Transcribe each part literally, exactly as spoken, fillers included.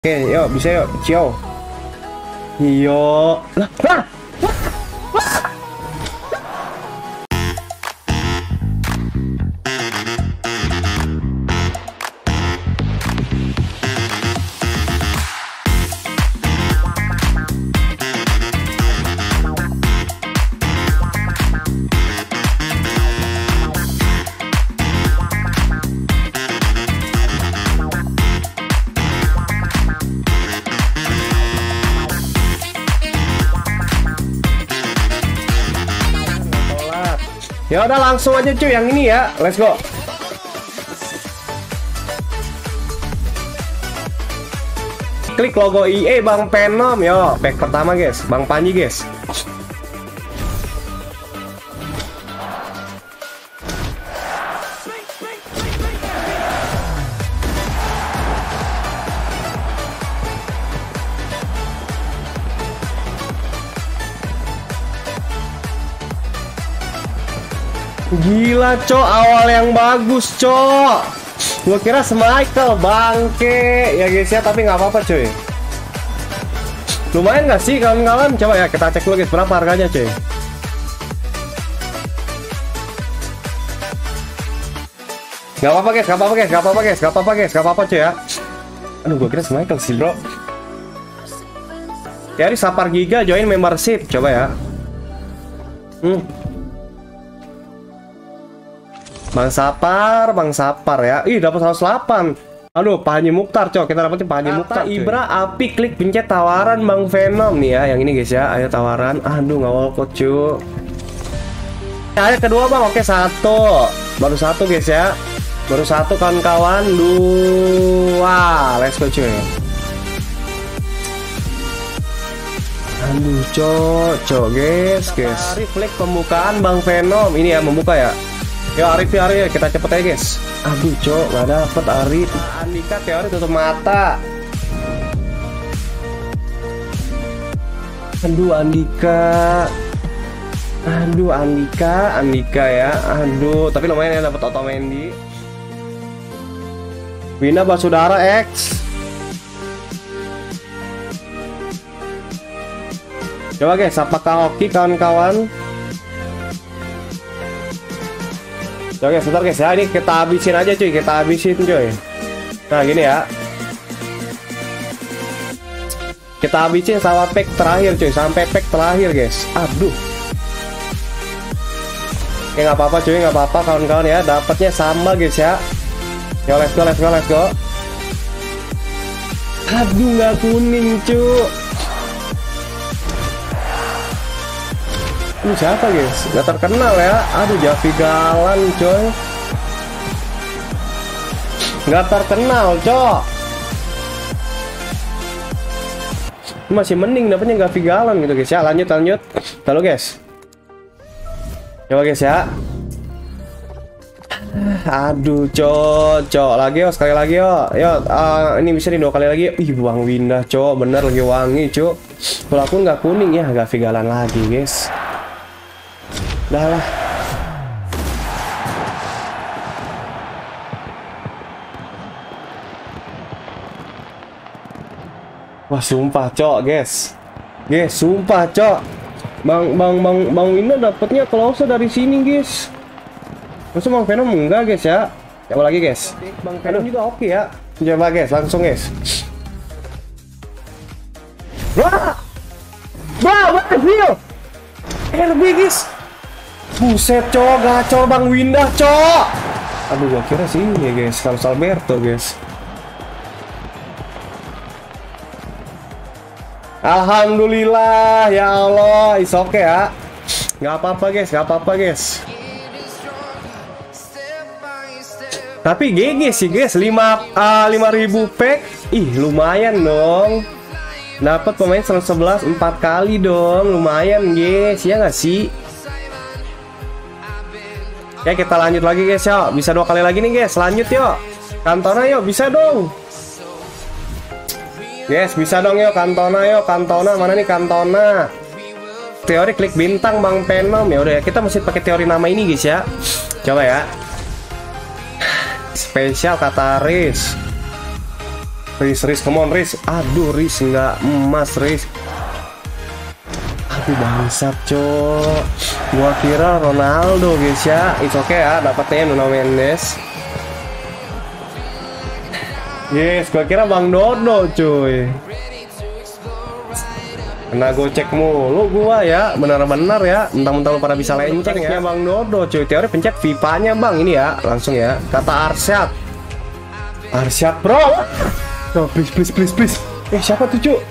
Oke, yuk bisa yuk, ciao. Yo, lah, lah. Ya udah langsung aja cuy yang ini ya. Let's go. Klik logo I E Bang Venom. Yo, back pertama guys. Bang Panji guys. Gila cok, awal yang bagus cok. Gua kira Michael bangke ya guys ya, tapi nggak apa-apa cuy. Lumayan nggak sih kawan-kawan? Coba ya kita cek dulu guys berapa harganya cuy. Nggak apa-apa guys, nggak apa-apa guys, nggak apa-apa guys, nggak apa-apa guys, nggak apa-apa cuy ya. Aduh gua kira Michael sih bro. Cari Sapar Giga join membership coba ya. Hmm. Bang Sapar, Bang Sapar ya. Ih, dapat seratus delapan. Aduh, Pak Haji Mukhtar, cok. Kita dapetin Pak Haji Mukhtar. Ibra api klik pencet tawaran Bang Venom nih ya. Yang ini guys ya. Ayo tawaran. Aduh, nggak walkout cuy. Ayo kedua Bang. Oke, satu. Baru satu guys ya. Baru satu kawan-kawan. Dua. Let's go cuy. Aduh, cok, cok guys, guys. Tarik klik pembukaan Bang Venom. Ini ya membuka ya. Yo Arif ya Arif, kita cepet aja guys. Aduh cok, nggak dapet Arif. Andika teori tutup mata. Aduh Andika. Aduh Andika, Andika ya. Aduh, tapi lumayan ya dapet Otamendi. Wina Basudara X. Coba guys, apakah Oki kawan-kawan? Oke, sebentar guys ya, ini kita habisin aja cuy, kita habisin cuy. Nah gini ya, kita habisin sama pack terakhir cuy, sampai pack terakhir guys. Aduh, oke nggak apa-apa cuy, nggak apa-apa kawan-kawan ya, dapatnya sama guys ya. Yo let's go, let's go, let's go. Aduh nggak kuning cuy. Ini siapa guys? Nggak terkenal ya. Aduh Javi Galan coy. Nggak terkenal cok. Masih mending dapetnya Javi Galan gitu guys ya. Lanjut lanjut. Lalu guys. Coba guys ya. Aduh cok, cok lagi yo sekali lagi yo. Yo uh, ini bisa nih dua kali lagi. Ih Bang Windah cok, bener lagi wangi cok. Kalau aku nggak kuning ya, Javi Galan lagi guys. Dah lah. Wah sumpah cok guys. Guys sumpah cok. Bang Bang Bang Bang Winda dapatnya close dari sini guys. Masa Bang Venom enggak guys ya. Coba lagi guys. Bang Venom juga oke ya. Coba guys langsung guys. Wah. Wah, berhasil. R B guys. Buset cok, gacor Bang Windah cok. Aduh gua kira sih ini ya guys, Carlos Alberto guys. Alhamdulillah ya Allah, is oke okay, ya. Nggak apa-apa guys, nggak apa-apa guys. Tapi G G sih guys, lima ribu pack. Ih lumayan dong. Dapat pemain seratus sebelas empat kali dong, lumayan guys, ya nggak sih? Ya kita lanjut lagi guys ya. Bisa dua kali lagi nih guys. Lanjut yuk. Cantona yuk, bisa dong. Yes, bisa dong yuk Cantona yuk. Cantona mana nih Cantona? Teori klik bintang Bang Venom. Ya udah ya, kita mesti pakai teori nama ini guys ya. Coba ya. Spesial Kataris. Riz, Riz, come on Riz. Aduh Riz, nggak emas Riz. Aduh bangsat cok. Gua kira Ronaldo guys ya. It's okay ya, dapetnya Nuno Mendes. Yes, gua kira Bang Dodo cuy. Kena gocek mulu gua ya, benar-benar ya. Mentang-mentang lu pada bisa lenceng ya Bang Dodo cuy. Teori pencet Vipanya Bang ini ya, langsung ya. Kata Arsyad. Arsyad bro. No, please please please please. Eh siapa tuh cuy?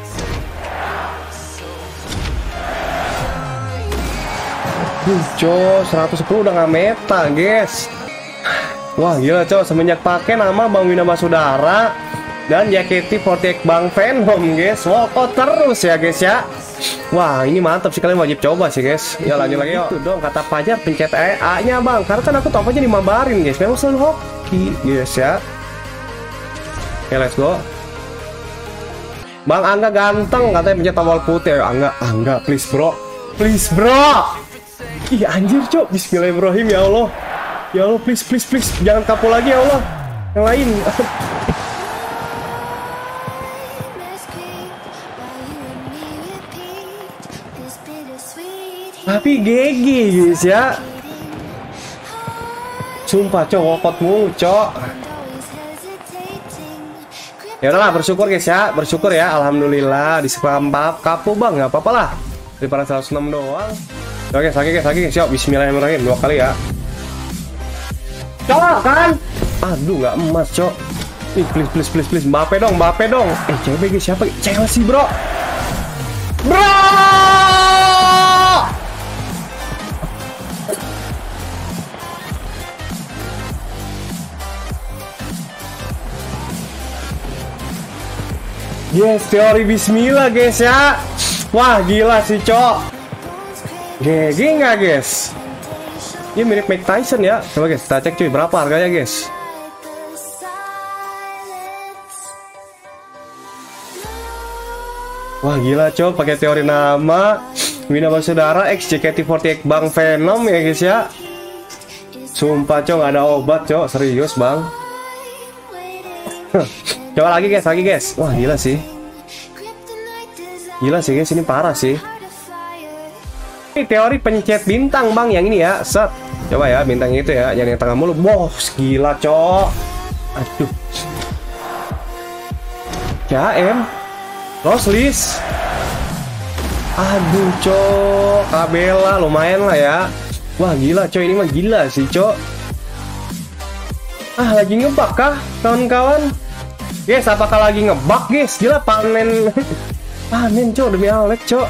Duh cuy, seratus sepuluh udah nggak meta guys. Wah gila cuy, semenjak pakai nama Bang Wina Basudara dan J K T empat delapan Bang Venom guys, walkout terus ya guys ya. Wah ini mantap sih, kalian wajib coba sih guys. Ya lanjut lagi yuk. Itu dong kata Fajar pencet E A nya Bang, karena kan aku tau aja dimabarin guys, memang selalu hoki guys ya. Oke let's go. Bang Angga ganteng katanya pencet tombol putih. Ayo Angga, Angga please bro, please bro. Ih anjir cok, bismillahirrahmanirrahim ya Allah. Ya Allah please please please, jangan kapul lagi ya Allah. Yang lain. Tapi G G guys ya. Sumpah cok, walkout mulu cok. Ya udahlah, bersyukur guys ya, bersyukur ya, alhamdulillah di spam kapu Bang, nggak apa-apa lah. Daripada seratus enam doang. Oke, lagi guys, lagi siap. Bismillahirrahmanirrahim dua kali ya. Cok kan? Aduh nggak emas cok. Ih please please please please, Mbappe dong, Mbappe dong. Eh C B G siapa? Chelsea bro. Bro. Yes, teori bismillah guys ya. Wah gila sih cok. G G nggak guys? Ini mirip Mike Tyson ya. Coba guys kita cek cuy, berapa harganya guys? Wah gila cok, pakai teori nama Wina Basudara X J K T empat delapan Bang Venom ya guys ya. Sumpah cok, nggak ada obat cok, serius bang. Coba lagi guys, lagi guys. Wah gila sih. Gila sih guys, ini parah sih. Ini teori pencet bintang bang, yang ini ya. Set. Coba ya bintang itu ya, yang yang tengah mulu. Bos, gila cok. Aduh. C M. Roslis. Aduh cok, Kabela lumayan lah ya. Wah gila cok, ini mah gila sih cok. Ah lagi ngebak kah kawan-kawan? Guys, apakah lagi ngebak guys? Gila panen. Panen cok, demi Alex cok.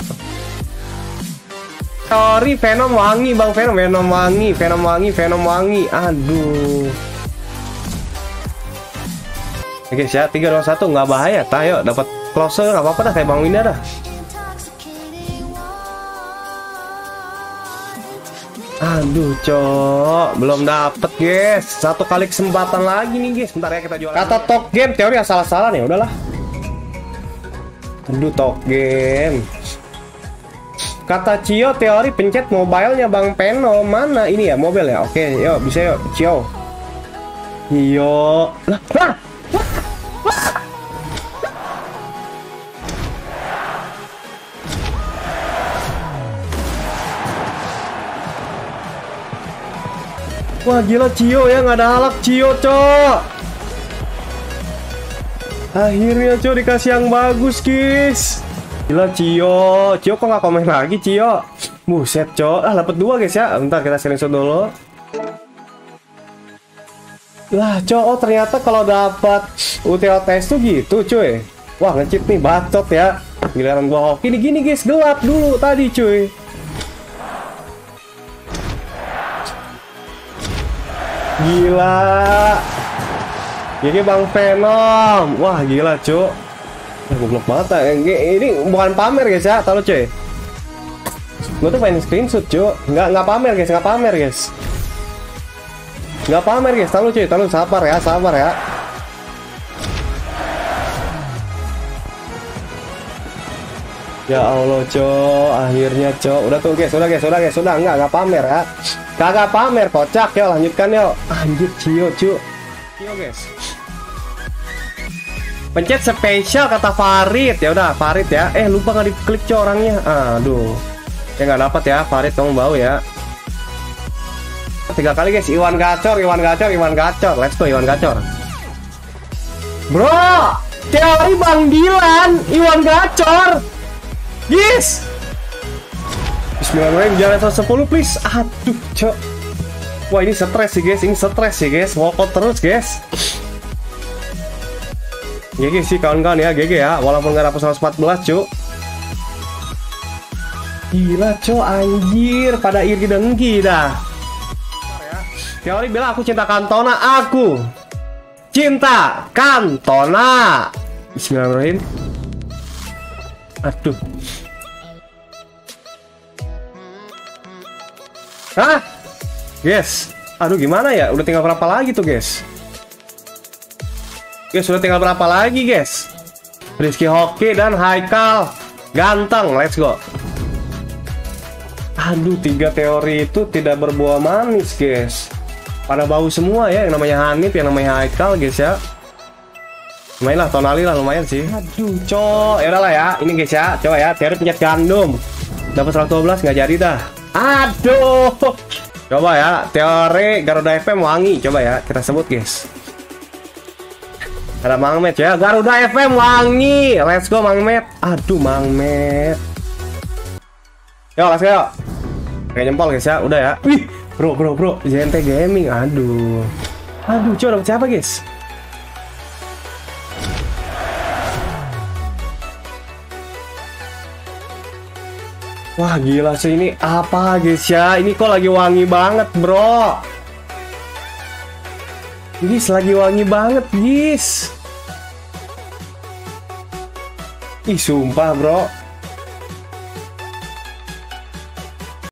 Sorry Venom wangi bang, Venom Venom wangi, Venom wangi, Venom wangi. Aduh. Oke guys ya, tiga dua satu nggak bahaya. Tayo dapat closer nggak apa-apa dah, kayak Bang Winda dah. Aduh cok, belum dapet guys. Satu kali kesempatan lagi nih guys. Bentar ya kita jual. Kata Talk Game teori asal-asalan ya udahlah. Aduh Talk Game. Kata Cio teori pencet mobilenya Bang Peno. Mana ini ya mobil ya? Oke, yuk bisa yuk Cio. Yo. Lah, lah. Wah gila Cio ya, nggak ada halak Cio cok. Akhirnya cok dikasih yang bagus guys. Gila Cio, Cio kok nggak komen lagi Cio? Buset cok, ah dapat dua guys ya. Bentar kita screenshot dulu. Lah cok, oh ternyata kalau dapat U T O T S tuh gitu cuy. Wah ngecit nih, bacot ya. Giliran gua hoki gini guys, gelap dulu tadi cuy. Gila. Ini Bang Venom. Wah gila cuk. Eh, goblok banget. Ini bukan pamer guys ya, tahu cuy. Gue tuh pengen screenshot cuk. Nggak nggak pamer guys, nggak pamer guys. Nggak pamer guys, tahu cuy, tahu sabar ya, sabar ya. Ya Allah cok, akhirnya cok. Udah tuh guys, udah guys, udah guys, udah enggak enggak pamer ya. Kagak pamer, kocak ya, lanjutkan yuk. Anjir Cio cu. Cio guys. Pencet spesial kata Farid. Ya udah Farid ya. Eh lupa nggak diklik cok orangnya. Aduh. Ya nggak dapat ya Farid, kamu bau ya. Tiga kali guys. Iwan Gacor, Iwan Gacor, Iwan Gacor. Let's go Iwan Gacor. Bro, teori Bang Dilan, Iwan Gacor. Yes. Bismillahirrahmanirrahim. Jangan level sepuluh please. Aduh cok. Wah ini stres sih guys. Ini stres sih guys. Walkout terus guys. G G sih kawan-kawan ya, G G ya, walaupun nggak dapet seratus empat belas cu. Gila cu, anjir, pada iri dengki dah. Teori bilang aku cinta Cantona, aku cinta Cantona. Bismillahirrahmanirrahim. Aduh. Hah? Guys, aduh gimana ya, udah tinggal berapa lagi tuh guys? Guys, sudah tinggal berapa lagi guys? Rizky Hoki dan Haikal ganteng, let's go. Aduh, tiga teori itu tidak berbuah manis guys. Pada bau semua ya, yang namanya Hanif, yang namanya Haikal guys ya. Lumayan lah, tonali lah lumayan sih. Aduh, co, ya udahlah ya. Ini guys ya, coba ya, teori pencet gandum. Dapat seratus dua belas nggak jadi dah. Aduh. Coba ya, teori Garuda F M wangi, coba ya, kita sebut guys. Ada Mangmet ya, Garuda F M wangi. Let's go Mangmet. Aduh Mangmet. Yo, let's go. Kayak jempol guys ya, udah ya. Wih, bro, bro, bro, J N T Gaming. Aduh. Aduh, coba dapet siapa guys? Wah gila sih, ini apa guys ya? Ini kok lagi wangi banget bro. Guys, lagi wangi banget guys. Ih sumpah bro.